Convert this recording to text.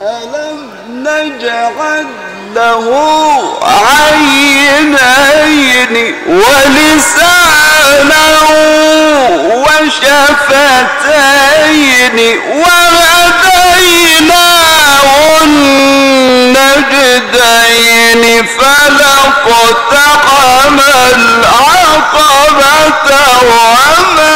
ألم نجعل له عينين ولسانا وشفتين وهديناه النجدين فلا اقتحم العقبة وما